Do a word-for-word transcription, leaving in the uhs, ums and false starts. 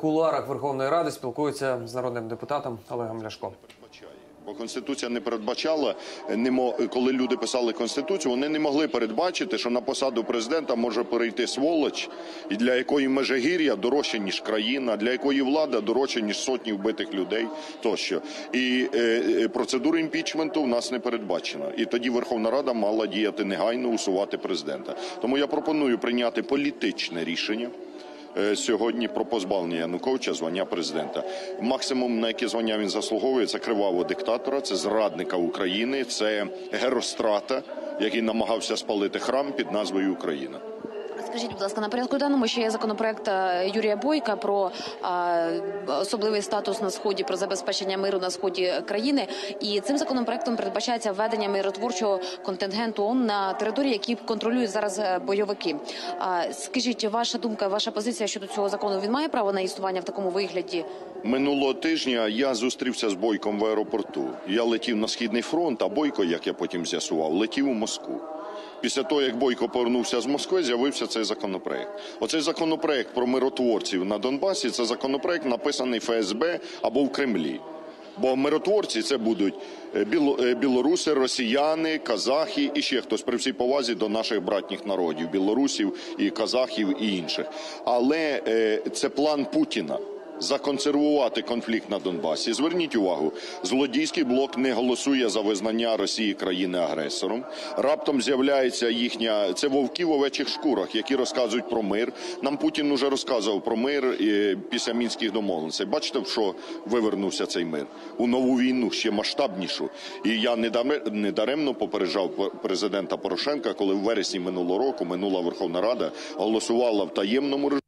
кулуарах Верховної Ради спілкується з народним депутатом Олегом Ляшко. Бо Конституція не передбачала, коли люди писали Конституцію, вони не могли передбачити, що на посаду президента може перейти сволоч, і для якої Межигір'я дорожче, ніж країна, для якої влада дорожче, ніж сотні вбитих людей тощо. І е, процедура імпічменту в нас не передбачена. І тоді Верховна Рада мала діяти негайно, усувати президента. Тому я пропоную прийняти політичне рішення сьогодні про позбавлення Януковича звання президента. Максимум, на яке звання він заслуговує, це кривавого диктатора, це зрадника України, це герострата, який намагався спалити храм під назвою Україна. Скажіть, будь ласка, на порядку денному ще є законопроект Юрія Бойка про а, особливий статус на Сході, про забезпечення миру на Сході країни. І цим законопроектом передбачається введення миротворчого контингенту ООН на території, які контролюють зараз бойовики. А, скажіть, ваша думка, ваша позиція щодо цього закону, він має право на існування в такому вигляді? Минулого тижня я зустрівся з Бойком в аеропорту. Я летів на Східний фронт, а Бойко, як я потім з'ясував, летів у Москву. Після того, як Бойко повернувся з Москви, з'явився цей законопроект. Оцей законопроект про миротворців на Донбасі – це законопроект, написаний Ф С Б або в Кремлі. Бо миротворці – це будуть білоруси, росіяни, казахи і ще хтось, при всій повазі до наших братніх народів – білорусів, і казахів і інших. Але це план Путіна – законсервувати конфлікт на Донбасі. Зверніть увагу, злодійський блок не голосує за визнання Росії країни-агресором. Раптом з'являється їхня... Це вовки в овечих шкурах, які розказують про мир. Нам Путін уже розказував про мир і після Мінських домовленостей. Бачите, в що вивернувся цей мир? У нову війну, ще масштабнішу. І я недаремно попереджав президента Порошенка, коли в вересні минулого року минула Верховна Рада голосувала в таємному режимі